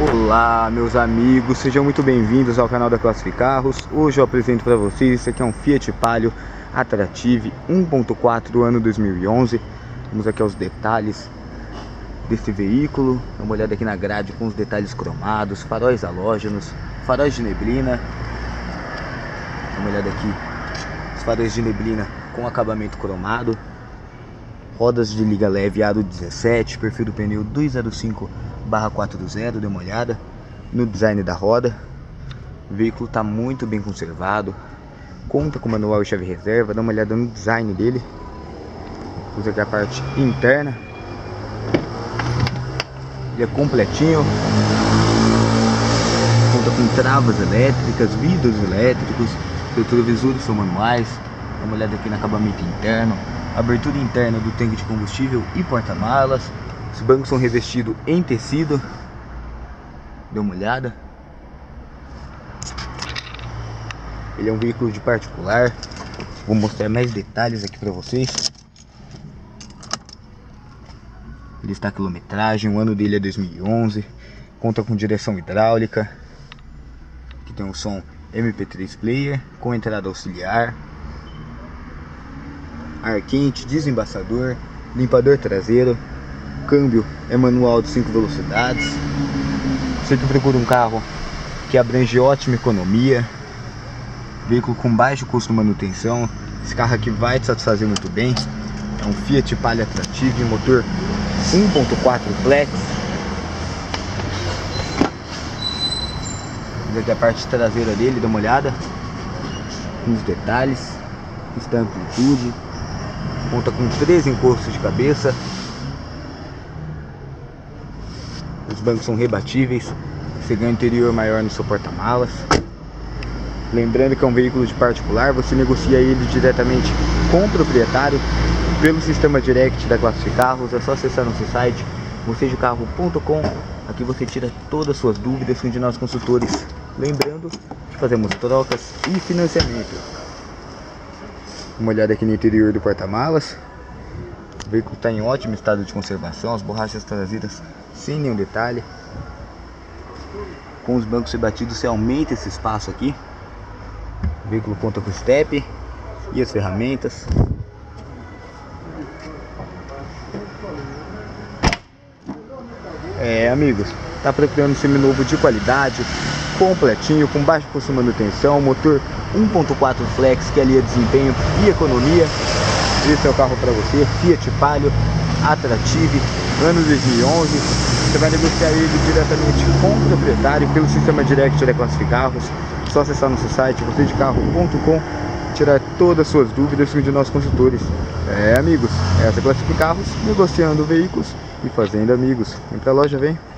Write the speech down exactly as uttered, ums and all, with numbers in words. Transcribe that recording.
Olá meus amigos, sejam muito bem-vindos ao canal da Classific Carros. Hoje eu apresento para vocês, esse aqui é um Fiat Palio Attractive um ponto quatro ano dois mil e onze. Vamos aqui aos detalhes desse veículo. Dá uma olhada aqui na grade com os detalhes cromados, faróis halógenos, faróis de neblina. Dá uma olhada aqui, os faróis de neblina com acabamento cromado. Rodas de liga leve aro dezessete, perfil do pneu duzentos e cinco barra quatrocentos, dê uma olhada no design da roda. O veículo está muito bem conservado, conta com manual e chave reserva. Dá uma olhada no design dele. Usa aqui a parte interna, ele é completinho, conta com travas elétricas, vidros elétricos, retrovisores são manuais. Dá uma olhada aqui no acabamento interno, abertura interna do tanque de combustível e porta-malas. Os bancos são revestidos em tecido. Dê uma olhada. Ele é um veículo de particular. Vou mostrar mais detalhes aqui para vocês. Ele está a quilometragem, o ano dele é dois mil e onze. Conta com direção hidráulica. Aqui tem um som M P três player com entrada auxiliar, ar quente, desembaçador, limpador traseiro. O câmbio é manual de cinco velocidades. Você que procura um carro que abrange ótima economia, veículo com baixo custo de manutenção, esse carro aqui vai te satisfazer muito bem. É um Fiat Palio Attractive, motor um ponto quatro flex. Vamos aqui a parte traseira dele, dá uma olhada nos detalhes. Está a amplitude, conta com três encostos de cabeça. Os bancos são rebatíveis. Você ganha um interior maior no seu porta-malas. Lembrando que é um veículo de particular, você negocia ele diretamente com o proprietário pelo sistema direct da Classific Carros. É só acessar nosso site você de carro ponto com. Aqui você tira todas as suas dúvidas com de nós consultores. Lembrando que fazemos trocas e financiamento. Uma olhada aqui no interior do porta-malas. O veículo está em ótimo estado de conservação, as borrachas traseiras sem nenhum detalhe. Com os bancos rebatidos você aumenta esse espaço aqui. O veículo conta com o step e as ferramentas. É, amigos, tá procurando um seminovo de qualidade, completinho, com baixo custo de manutenção, motor um ponto quatro flex que alia desempenho e economia. Esse é o carro para você, Fiat Palio Attractive ano dois mil e onze. Você vai negociar ele diretamente com o proprietário pelo sistema direct da Classific Carros. Só acessar nosso site você de carro ponto com, tirar todas as suas dúvidas com de nossos consultores. É, amigos, essa é a Classific Carros, negociando veículos e fazendo amigos. Vem pra loja, vem.